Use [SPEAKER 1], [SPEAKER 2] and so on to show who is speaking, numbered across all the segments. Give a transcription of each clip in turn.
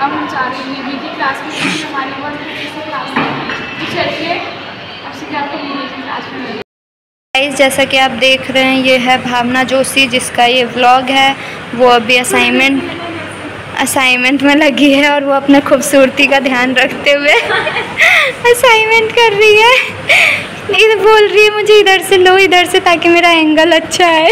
[SPEAKER 1] अब हम चाह रहे हैं बीटी क्लास में हमारी बहुत क्लास है, तो चलिए अब सीधे आपको बीटी क्लास में।
[SPEAKER 2] गाइस जैसा कि आप देख रहे हैं ये है भावना जोशी जिसका ये व्लॉग है। वो अभी असाइनमेंट में लगी है और वो अपने खूबसूरती का ध्यान रखते हुए असाइनमेंट कर रही है। इधर बोल रही है मुझे इधर से लो, इधर से, ताकि मेरा एंगल अच्छा है।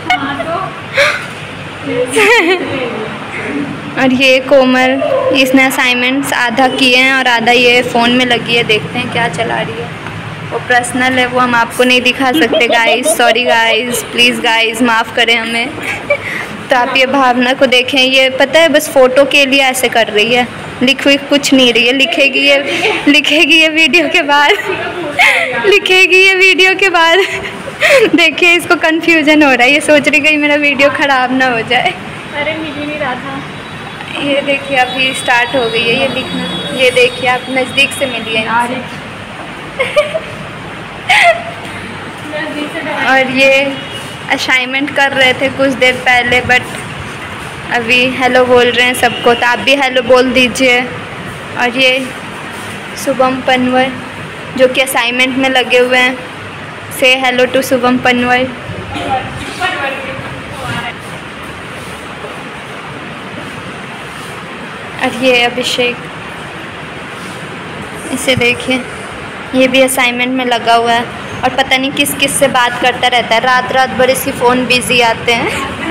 [SPEAKER 2] और ये कोमल, इसने असाइनमेंट्स आधा किए हैं और आधा ये फ़ोन में लगी है। देखते हैं क्या चला रही है। वो पर्सनल है, वो हम आपको नहीं दिखा सकते guys. Sorry guys, please guys माफ़ करें हमें। तो आप ये भावना को देखें, ये पता है बस फ़ोटो के लिए ऐसे कर रही है, लिख कुछ नहीं रही है। लिखेगी ये वीडियो के बाद लिखेगी ये वीडियो के बाद। देखिए इसको कंफ्यूजन हो रहा है, ये सोच रही कहीं मेरा वीडियो ख़राब ना हो जाए।
[SPEAKER 1] अरे मिल ही नहीं रहा था।
[SPEAKER 2] ये देखिए अभी स्टार्ट हो गई है ये लिखना। ये देखिए आप नज़दीक से मिलिए। और ये असाइनमेंट कर रहे थे कुछ देर पहले, बट अभी हेलो बोल रहे हैं सबको, तो आप भी हेलो बोल दीजिए। और ये शुभम पनवर जो कि असाइनमेंट में लगे हुए हैं, से हेलो टू शुभम पनवर। और ये अभिषेक, इसे देखिए ये भी असाइनमेंट में लगा हुआ है और पता नहीं किस किस से बात करता रहता है। रात भर इसकी फ़ोन बिजी आते हैं।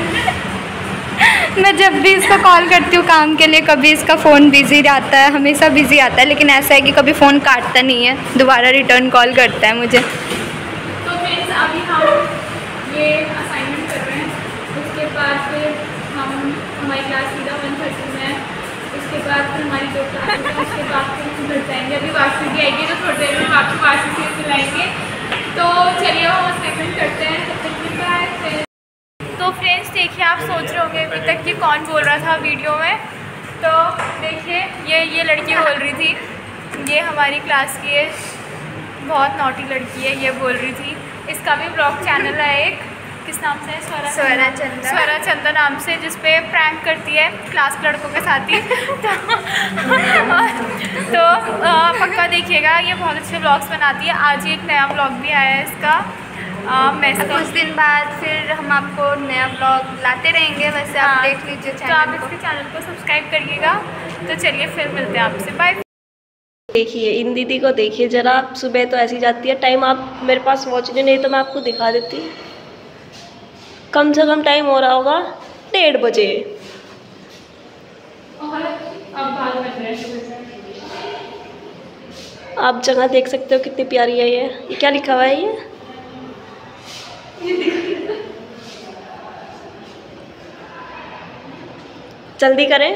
[SPEAKER 2] मैं जब भी इसको कॉल करती हूँ काम के लिए, कभी इसका फ़ोन बिजी आता है, हमेशा बिजी आता है। लेकिन ऐसा है कि कभी फ़ोन काटता नहीं है, दोबारा रिटर्न कॉल करता है मुझे।
[SPEAKER 1] तो फ्रेंड्स अभी हम ये असाइनमेंट कर रहे हैं, उसके बाद फिर हमारी क्लास सीधा 1:30 में है। उसके बाद फिर हमारी 2 क्लास है, उसके बाद फिर हम घर जाएंगे। अभी वापसी भी आएगी तो थोड़ी देर में आपको वापसी से मिलाएंगे। तो चलिए हम असाइनमेंट करते हैं, तब तक की बाय। तो फ्रेंड्स देखिए, आप सोच रहे होंगे अभी तक ये कौन बोल रहा था वीडियो में। तो देखिए ये लड़की बोल रही थी, ये हमारी क्लास की है, बहुत नॉटी लड़की है, ये बोल रही थी। इसका भी ब्लॉग चैनल है एक, किस नाम से है? स्वरा चंदा नाम से, जिस पे प्रैंक करती है क्लास लड़कों के साथ ही। तो पक्का देखिएगा, ये बहुत अच्छे ब्लॉग्स बनाती है। आज ही एक नया ब्लॉग भी आया है इसका।
[SPEAKER 2] कुछ दिन बाद फिर हम आपको नया ब्लॉग लाते रहेंगे। वैसे आप देख लीजिए चैनल,
[SPEAKER 1] तो आप इसके चैनल को सब्सक्राइब करिएगा। तो चलिए फिर मिलते हैं आपसे, बाय।
[SPEAKER 3] देखिए इन दीदी को देखिए जरा, सुबह तो ऐसी जाती है। टाइम आप मेरे पास वॉच नहीं तो मैं आपको दिखा देती। कम से कम टाइम हो रहा होगा 1:30 बजे। आप जगह देख सकते हो कितनी प्यारी है। ये क्या लिखा हुआ है? ये जल्दी करें।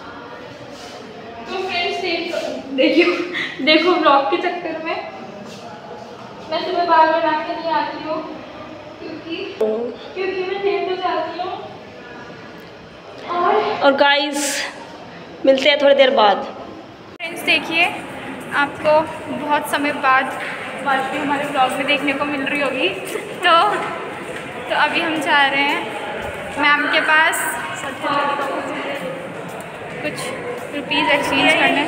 [SPEAKER 1] तो फ्रेंड्स देखो ब्लॉग के चक्कर में मैं सुबह बार बना के नहीं आती हूँ, क्योंकि मैं लेट हो जाती हूँ।
[SPEAKER 3] और गाइस मिलते हैं थोड़ी देर बाद।
[SPEAKER 1] फ्रेंड्स देखिए, आपको बहुत समय बाद वापसी हमारे ब्लॉग में देखने को मिल रही होगी। तो अभी हम जा रहे हैं मैम के पास कुछ रुपीज़ एक्सचेंज करने।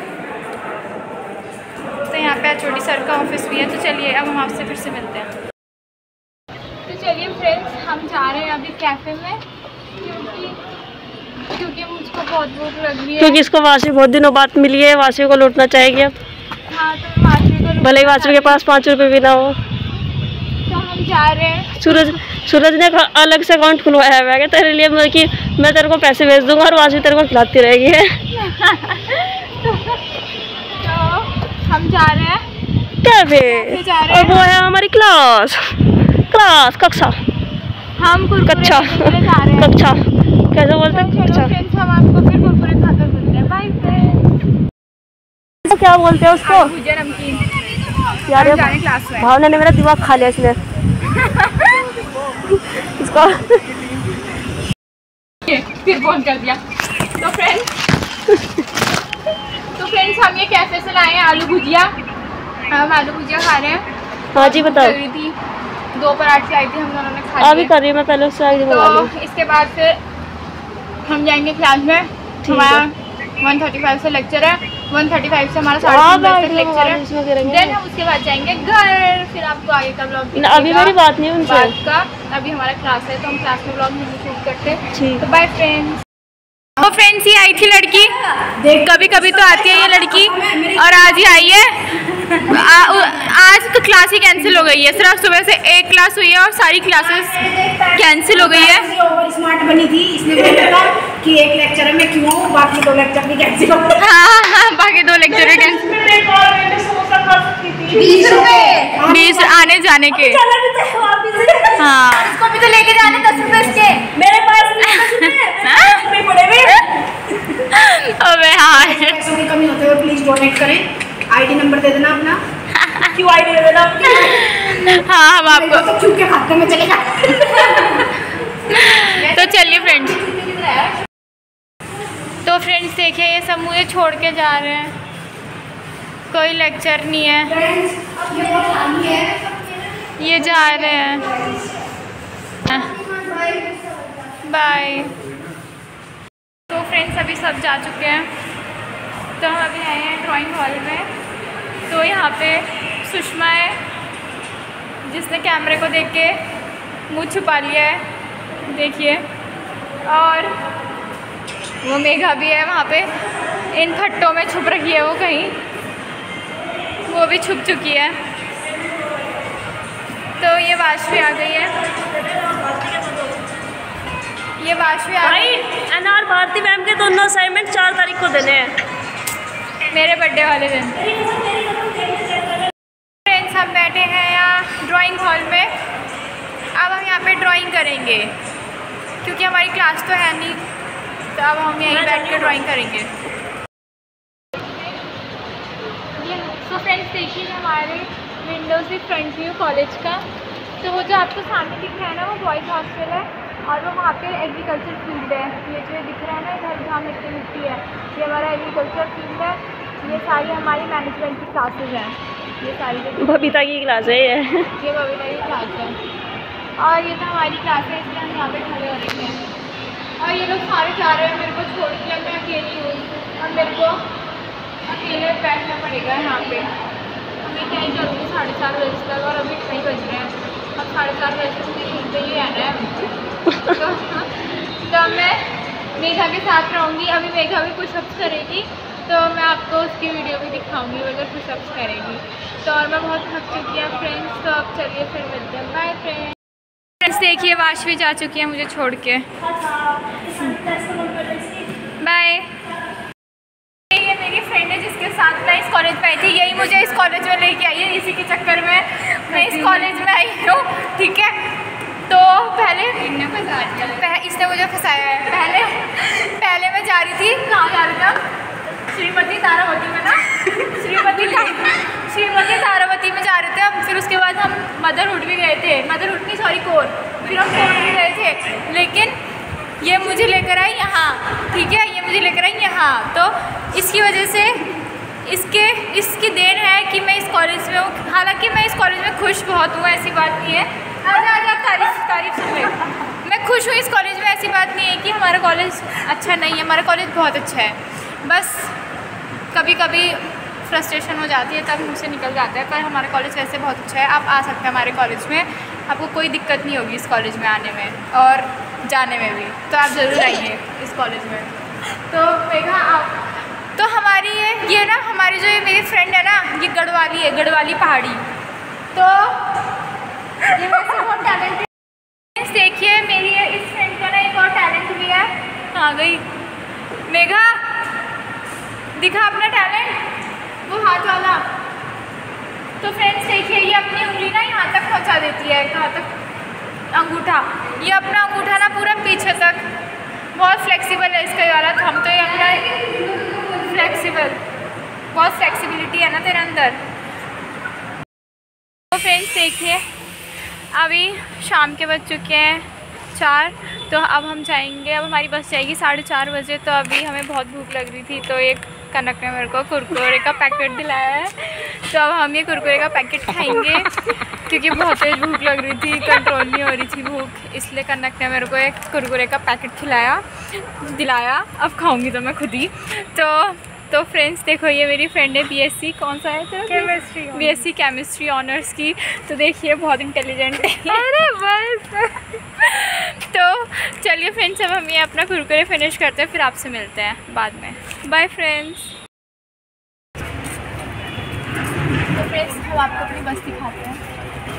[SPEAKER 1] तो यहाँ पे HOD सर का ऑफिस भी है। तो चलिए अब हम आपसे फिर से मिलते हैं। तो चलिए फ्रेंड्स, हम जा रहे हैं अभी कैफ़े में, क्योंकि मुझको बहुत भूख लग रही है।
[SPEAKER 3] क्योंकि इसको वाशी बहुत दिनों बाद मिली है, वाशी को लूटना चाहेगी अब।
[SPEAKER 1] हाँ, तो वाशी को
[SPEAKER 3] भले ही वाशी के पास 5 रुपये भी ना हो।
[SPEAKER 1] तो हम जा रहे हैं।
[SPEAKER 3] सूरज ने अलग से अकाउंट खुलवाया है तेरे लिए, मैं तेरे को पैसे भेज दूंगा और वाशी तेरे को खिलाती रहेगी।
[SPEAKER 1] तो हम जा रहे हैं
[SPEAKER 3] कैफे, और वो है हमारी क्लास कक्षा।
[SPEAKER 1] हम
[SPEAKER 3] कक्षा कैसे बोलते हैं? कक्षा।
[SPEAKER 1] हम आपको फिर कुरकुरे खाकर मिलते हैं। Bye friends.
[SPEAKER 3] क्या बोलते हैं उसको?
[SPEAKER 1] भुजिया नमकीन।
[SPEAKER 3] यार
[SPEAKER 1] क्लास में
[SPEAKER 3] भावना ने मेरा दिमाग खा लिया इसने। इसको
[SPEAKER 1] फिर फोन कर दिया। तो फ्रेंड्स हम ये कैफे से लाए हैं आलू भुजिया। हम आलू भुजिया खा रहे हैं।
[SPEAKER 3] हाँ जी बताओ।
[SPEAKER 1] 2 पराठे लाई थी हम दोनों ने खा लिए।
[SPEAKER 3] अभी कर रही हूँ मैं, पहले उससे आगे
[SPEAKER 1] तो इसके बाद फिर हम जाएंगे क्लास में। हमारा 1:35 से लेक्चर है, 1:35 से हमारा 3:30 तक लेक्चर है। देन हम उसके बाद जाएंगे घर, फिर आपको आगे का ब्लॉग
[SPEAKER 3] अभी मेरी बात नहीं उनसे
[SPEAKER 1] का। अभी हमारा क्लास है तो हम क्लास में ब्लॉग नहीं शूट करते। तो बाय फ्रेंड्स। तो फ्रेंड्स ये आई थी लड़की, कभी कभी तो आती है ये लड़की, और आज ही आई है। आज तो क्लास ही कैंसिल हो गई है, सिर्फ सुबह से एक क्लास हुई है और सारी क्लासेस कैंसिल हो गई है।
[SPEAKER 4] ओवर स्मार्ट बनी थी, इसने बोला कि एक लेक्चर है मैं क्यों आऊं, बाकी 2 लेक्चर भी कैंसिल हो गए।
[SPEAKER 2] हाँ, बाकी 2 लेक्चर कैंसिल। 20 आने जाने के। हाँ,
[SPEAKER 1] इसको भी तो लेके जाने 10 रुपए इसके
[SPEAKER 3] मेरे पास
[SPEAKER 2] अबे हाँ,
[SPEAKER 4] पैसों की कमी होते हुए प्लीज डोनेट करें। आईडी नंबर दे देना अपना।
[SPEAKER 3] क्यों आईडी दे देना?
[SPEAKER 2] हाँ हम आपको
[SPEAKER 4] तो क्यों के खाते में चलेगा।
[SPEAKER 2] तो चलिए फ्रेंड्स। तो फ्रेंड्स देखिए ये सब मुझे छोड़ के जा रहे हैं, कोई लेक्चर नहीं है, ये जा रहे हैं। बाय। तो फ्रेंड्स अभी सब जा चुके हैं, तो हम अभी आए हैं ड्राइंग हॉल में। तो यहाँ पे सुषमा है जिसने कैमरे को देख के मुँह छुपा लिया है, देखिए, और वो मेघा भी है वहाँ पे, इन खट्टों में छुप रखी है वो कहीं, वो भी छुप चुकी है। तो ये वाशवी आ गई है, ये वाशवी आ गई।
[SPEAKER 3] एनआर भारती मैम के दोनों असाइनमेंट 4 तारीख को देने हैं,
[SPEAKER 2] मेरे बर्थडे वाले दिन। फ्रेंड्स हम बैठे हैं यहाँ ड्राइंग हॉल में, अब हम यहाँ पे ड्राइंग करेंगे क्योंकि हमारी क्लास तो है नहीं, तो अब हम यहीं बैठ के ड्राइंग करेंगे। तो फ्रेंड्स देखिए हमारे विंडो से फ्रंट व्यू कॉलेज का। तो वो जो आपको सामने दिख रहा है ना वो बॉयज़ हॉस्टल है, और वो वहाँ पे एग्रीकल्चर फील्ड है। ये जो दिख रहा है ना इधर जहाँ मिट्टी मिट्टी है, ये हमारा एग्रीकल्चर फील्ड है। ये सारी हमारी मैनेजमेंट की क्लासेज हैं, ये सारी जो
[SPEAKER 3] बबीता की क्लास है ये
[SPEAKER 2] बबीता की क्लास है, और ये तो हमारी क्लास है, इसलिए हम यहाँ पे खड़े हो रहे हैं। और ये लोग सारे जा रहे हैं, मेरे को छोड़ दिया, मैं अकेली हूँ और मेरे को अकेले बैठना पड़ेगा यहाँ पे। हमें कहीं जल्दी 4:30 बजे तक, और अभी कहीं बज रहे हैं, अब 4:30 बजे तक मुझे घूमते ही रहना है। तो मैं मेघा के साथ रहूँगी। अभी मेघा भी पुशअप्स करेगी, तो मैं आपको उसकी वीडियो भी दिखाऊंगी अगर पुशअप्स करेगी। तो और मैं बहुत थक चुकी हूँ फ्रेंड्स, तो अब चलिए फिर मिलते हैं। Bye friends. देखिए वाशवी जा चुकी है मुझे छोड़ के, बाय। ये मेरी फ्रेंड है जिसके साथ मैं इस कॉलेज में आई थी, यही मुझे इस कॉलेज में लेके आई है, इसी के चक्कर में मैं इस कॉलेज में आई हूँ, ठीक है। तो पहले इसने मुझे फंसाया है। पहले मैं जा रही थी, कहाँ जा रही थी? श्रीमती तारावती में ना, श्रीमती तारावती में जा रहे थे हम। फिर उसके बाद हम मदरहुड भी गए थे, मदरहुड नहीं सॉरी कोर, फिर हम कोर भी गए थे। लेकिन ये मुझे लेकर आई यहाँ, ठीक है, ये मुझे लेकर आई यहाँ। तो इसकी वजह से इसकी देन है कि मैं इस कॉलेज में हूँ। हालांकि मैं इस कॉलेज में खुश बहुत हूँ, ऐसी बात नहीं है। आजा तारीफ सुन ले। मैं खुश हूँ इस कॉलेज में, ऐसी बात नहीं है कि हमारा कॉलेज अच्छा नहीं है, हमारा कॉलेज बहुत अच्छा है। बस कभी कभी फ्रस्ट्रेशन हो जाती है, तब मुझसे निकल जाता है, पर हमारा कॉलेज वैसे बहुत अच्छा है। आप आ सकते हैं हमारे कॉलेज में, आपको कोई दिक्कत नहीं होगी इस कॉलेज में आने में और जाने में भी, तो आप ज़रूर आइए इस कॉलेज में। तो मेघा आप तो हमारी ये ना हमारी जो ये मेरी फ्रेंड है ना, ये गढ़वाली है, गढ़वाली पहाड़ी। तो ये वैसे बहुत टैलेंटेड। देखिए मेरी इस फ्रेंड का ना एक और टैलेंट भी है। आ गई मेघा, दिखा अपना टैलेंट, वो हाथ वाला। तो फ्रेंड्स देखिए ये अपनी उंगली ना यहाँ तक पहुँचा देती है, कहाँ तक? अंगूठा। ये अपना अंगूठा ना पूरा पीछे तक, बहुत फ्लेक्सिबल है इसका वाला थंब। तो ये अपना फ्लेक्सिबल, बहुत फ्लेक्सिबिलिटी है ना तेरे अंदर। तो फ्रेंड्स देखिए अभी शाम के बज चुके हैं 4, तो अब हम जाएंगे। अब हमारी बस जाएगी 4:30 बजे। तो अभी हमें बहुत भूख लग रही थी, तो एक कनक ने मेरे को कुरकुरे का पैकेट दिलाया है, तो अब हम ये कुरकुरे का पैकेट खाएंगे क्योंकि बहुत तेज भूख लग रही थी, कंट्रोल नहीं हो रही थी भूख, इसलिए कनक ने मेरे को एक कुरकुरे का पैकेट दिलाया। अब खाऊंगी तो मैं खुद ही। तो फ्रेंड्स देखो, ये मेरी फ्रेंड है बीएससी, कौन सा है तो केमिस्ट्री, बीएससी केमिस्ट्री ऑनर्स की। तो देखिए बहुत इंटेलिजेंट है। अरे बस तो चलिए फ्रेंड्स, अब हम ये अपना कुरकुरे फिनिश करते हैं, फिर आपसे मिलते हैं बाद में। Bye friends. तो फ्रेंड्स हम आपको अपनी बस दिखाते हैं।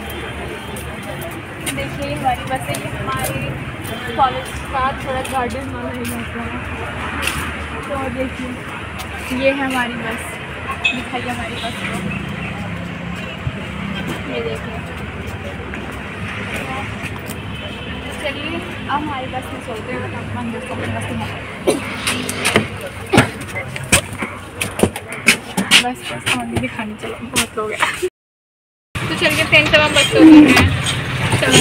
[SPEAKER 2] देखिए हमारी बस है, ये हमारे कॉलेज का थोड़ा गार्डन वाला है। तो देखिए ये है हमारी बस, दिखाइए हमारी बस को, ये देखिए। चलिए अब हमारी बस में चलते हैं, हम अंदर से अपनी बस में बस नहीं दिखानी चाहिए, बहुत लोग हैं। तो चलिए फ्रेंड्स अब हम बस से उतर रहे हैं। चलो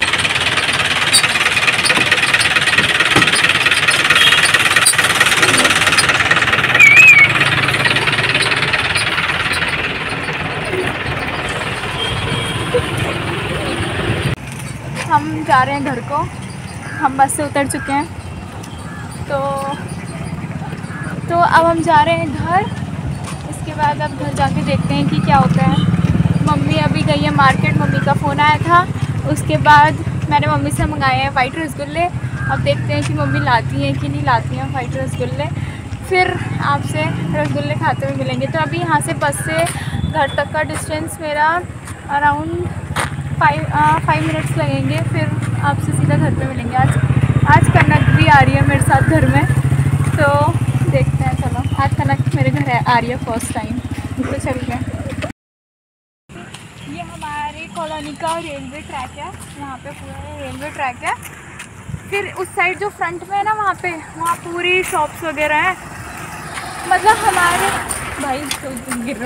[SPEAKER 2] हम जा रहे हैं घर को, हम बस से उतर चुके हैं। तो अब हम जा रहे हैं घर। इसके बाद अब घर जाके देखते हैं कि क्या होता है। मम्मी अभी गई है मार्केट, मम्मी का फ़ोन आया था। उसके बाद मैंने मम्मी से मंगाए हैं वाइट रसगुल्ले। अब देखते हैं कि मम्मी लाती हैं कि नहीं लाती हैं वाइट रसगुल्ले, फिर आपसे रसगुल्ले खाते हुए मिलेंगे। तो अभी यहाँ से बस से घर तक का डिस्टेंस मेरा अराउंड 5 मिनट्स लगेंगे, फिर आपसे सीधा घर पे मिलेंगे। आज कनक भी आ रही है मेरे साथ घर में, तो देखते हैं। चलो आज कनक मेरे घर आ रही है फर्स्ट टाइम, तो चलिए। ये हमारी कॉलोनी का रेलवे ट्रैक है, यहाँ पे पूरा रेलवे ट्रैक है। फिर उस साइड जो फ्रंट में है ना, वहाँ पूरी शॉप्स वगैरह हैं। मतलब हमारे भाई तो गिर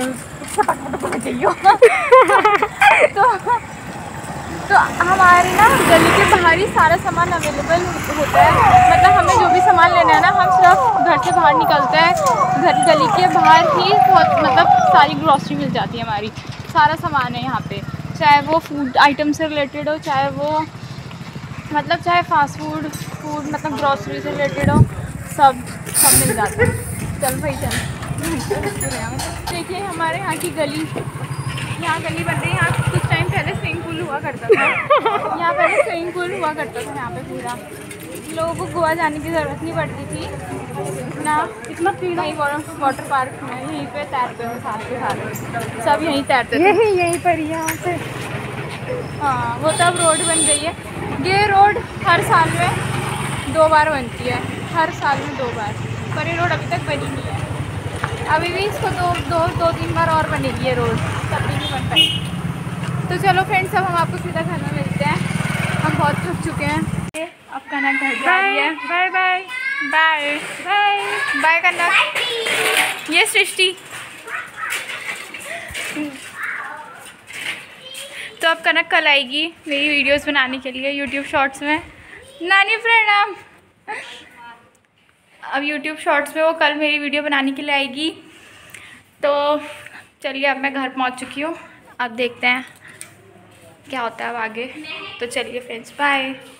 [SPEAKER 2] तो हमारे ना गली के बाहर ही सारा सामान अवेलेबल होता है। मतलब हमें जो भी सामान लेना है ना, हम सिर्फ घर से बाहर निकलते हैं, गली के बाहर ही मतलब सारी ग्रॉसरी मिल जाती है हमारी। सारा सामान है यहाँ पे, चाहे वो फूड आइटम से रिलेटेड हो, चाहे वो मतलब चाहे फास्ट फूड मतलब ग्रॉसरी से रिलेटेड हो, सब मिल जाता है। चल भाई चल। देखिए हमारे यहाँ की गली, यहाँ गली बन रही है। यहाँ कुछ टाइम पहले स्विमिंग पूल हुआ करता था, यहाँ पहले स्विमिंग पूल हुआ करता था यहाँ पे पूरा। लोगों को गोवा जाने की ज़रूरत नहीं पड़ती थी ना, इतना कहीं वाटर पार्क में यहीं पे तैरते थे, साथ के साथ सब यहीं तैरते थे, यहीं पर यहाँ पे। हाँ वो तब रोड बन गई है। ये रोड हर साल में 2 बार बनती है, हर साल में 2 बार, पर ये रोड अभी तक बनी नहीं है। अभी भी इसको 2-3 बार और बनेगी ये रोड, तब भी नहीं बन पाई। तो चलो फ्रेंड्स, अब हम आपको सीधा घर में मिलते हैं, हम बहुत थक चुके हैं। अब कनक घर जा रही है। Bye bye bye bye bye Kanak. ये सृष्टि। तो अब कनक कल आएगी मेरी वीडियोस बनाने के लिए यूट्यूब शॉर्ट्स में। नानी प्रणाम। अब यूट्यूब शॉर्ट्स में वो कल मेरी वीडियो बनाने के लिए आएगी। तो चलिए अब मैं घर पहुंच चुकी हूँ, अब देखते हैं क्या होता है अब आगे। तो चलिए फ्रेंड्स, बाय।